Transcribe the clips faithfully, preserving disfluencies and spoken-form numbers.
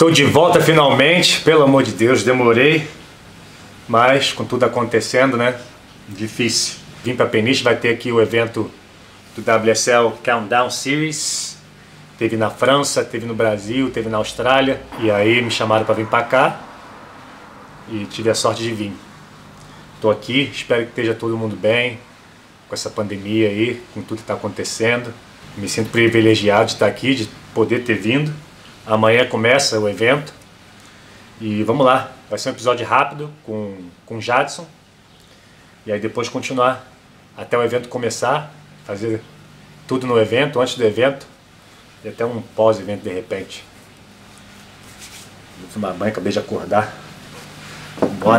Tô de volta finalmente, pelo amor de Deus, demorei, mas com tudo acontecendo, né? Difícil. Vim pra Peniche, vai ter aqui o evento do W S L Countdown Series. Teve na França, teve no Brasil, teve na Austrália. E aí me chamaram pra vir pra cá e tive a sorte de vir. Tô aqui, espero que esteja todo mundo bem com essa pandemia aí, com tudo que tá acontecendo. Me sinto privilegiado de estar aqui, de poder ter vindo. Amanhã começa o evento e vamos lá, vai ser um episódio rápido com, com o Jadson e aí depois continuar até o evento começar, fazer tudo no evento, antes do evento e até um pós-evento de repente. Vou tomar banho, acabei de acordar, bora!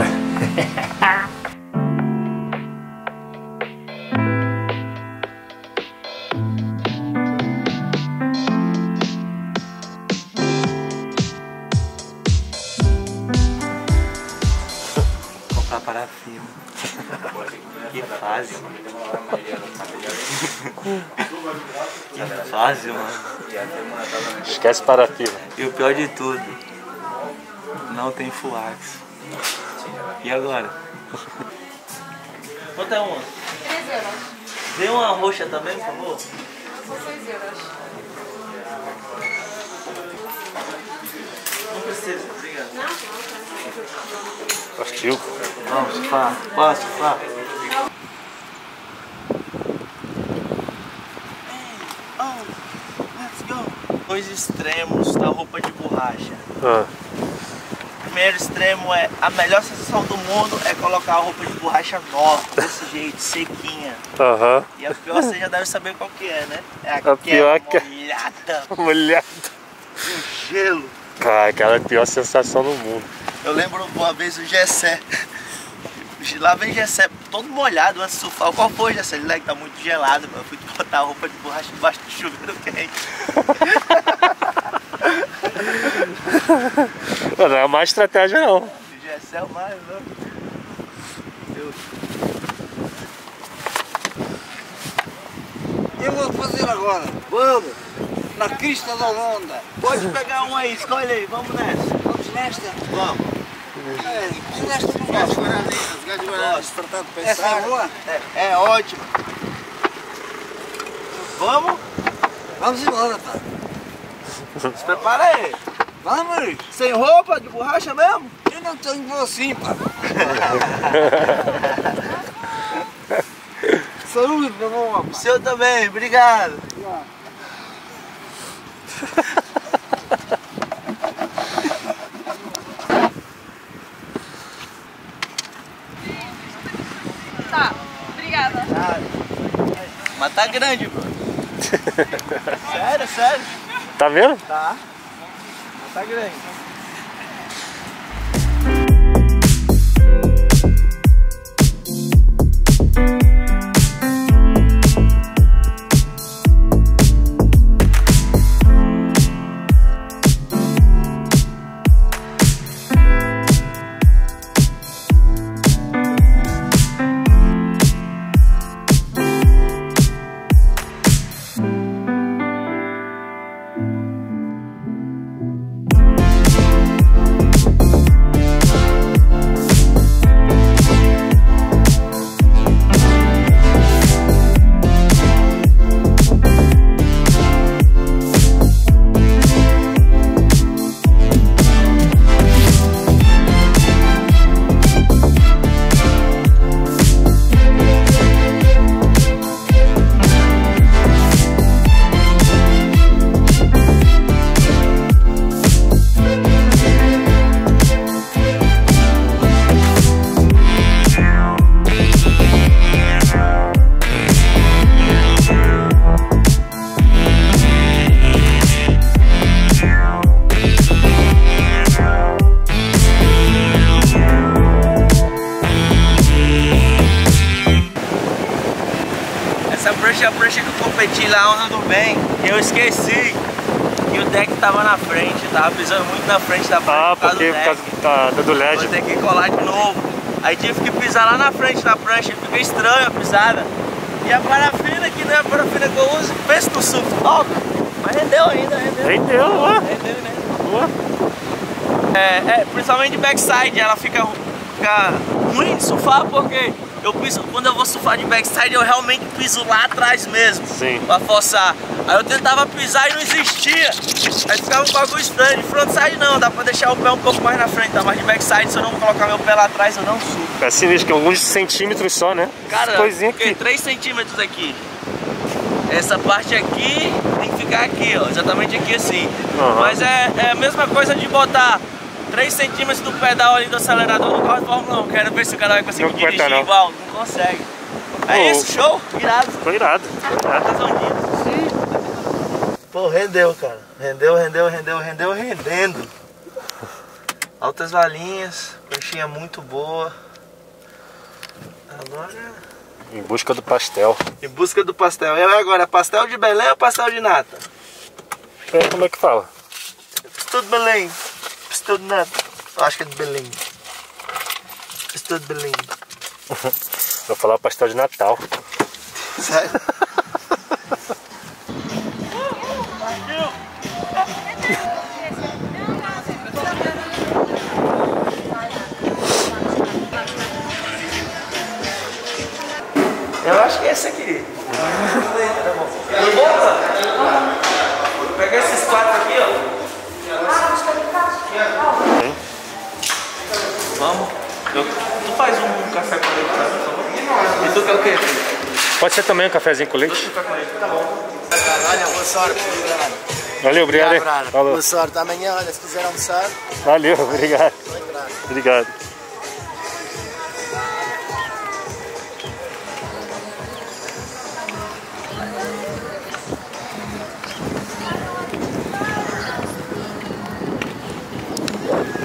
Parafina. Que fase. Que fase, mano. Esquece parafina. E o pior de tudo, não tem fuax. E agora? Quanto é uma? três euros. Vê uma roxa também, por favor. seis euros. Não precisa, obrigado. Não, não. Partiu. Vamos, sofá. Bora, sofá. Oh, let's go. Dois extremos da roupa de borracha. Ah. O primeiro extremo é a melhor sensação do mundo é colocar a roupa de borracha nova, desse jeito, sequinha. Aham. E a pior você já deve saber qual que é, né? É A pior que é molhada. molhado. Com gelo. Cara, aquela é a pior sensação do mundo. Eu lembro uma vez o Gessé. Lá vem Gessé, todo molhado antes de surfar. Qual foi, Gessé? Ele que tá muito gelado. Eu fui botar a roupa de borracha debaixo do chuveiro quente. Não é uma estratégia não. O Gessé é o mais louco. Deus. Eu vou fazer agora. Vamos. Na crista da onda. Pode pegar um aí, escolhe aí, vamos nessa. Vamos nesta. Vamos. É, e nesta não gosto. Gosto. Tratar de pensar. Essa é boa? É, é ótimo. Vamos? Vamos embora, pá. Se prepara aí. Vamos. Sem roupa, de borracha mesmo? Eu não tenho voo assim, pá. Saúde, meu amor. O seu também, obrigado. Tá, obrigada. Mas tá grande, bro. Sério, sério. Tá vendo? Tá. Mas tá grande. A prancha que eu competi lá andando bem, eu esqueci que o deck tava na frente, eu tava pisando muito na frente da prancha. Ah, porque por causa da, da do L E D. Vou ter que colar de novo. Aí tive que pisar lá na frente da prancha, fica estranha a pisada. E a parafina, que não é a parafina que eu uso, pensa no surf alto. Mas rendeu ainda, rendeu. Rendeu, ó. Rendeu, né? Boa. É, é, principalmente de backside, ela fica, fica ruim de surfar porque eu piso, quando eu vou surfar de backside eu realmente piso lá atrás mesmo. Sim. Pra forçar. Aí eu tentava pisar e não existia. Aí ficava um bagulho estranho. De frontside não, dá pra deixar o pé um pouco mais na frente, tá? Mas de backside, se eu não colocar meu pé lá atrás, eu não surfo. É sinistro, que alguns centímetros só, né? Cara, coisinha fiquei aqui. três centímetros aqui. Essa parte aqui tem que ficar aqui, ó. Exatamente aqui assim. Uhum. Mas é, é a mesma coisa de botar três centímetros do pedal ali do acelerador no carro de Fórmula um. Quero ver se o cara vai conseguir Não dirigir aguenta, não. igual. Não consegue. É Oh. isso, show? Irado. Foi irado. Foi irado. Pô, rendeu, cara. Rendeu, rendeu, rendeu, rendeu, rendendo. Altas valinhas, pranchinha muito boa. Agora... Em busca do pastel. Em busca do pastel. E agora, pastel de Belém ou pastel de nata? É, como é que fala? Pastel de Belém. Pastel de nata. Eu acho que é de Belém. Pastel de Belém. Vou falar pastel de Natal. Sério? Eu acho que é esse aqui. Tá bom. Tudo bom, cara? Vou pegar esses quatro aqui, ó. Vamos. Eu, tu faz um café com leite, tá? Por favor. E tu quer o quê? Pode ser também um cafezinho com leite? Café com leite, tá bom. Olha, boa sorte. Valeu, obrigado. hein? Falou. Boa sorte. Amanhã, olha, se quiser almoçar. Valeu, obrigado. Obrigado.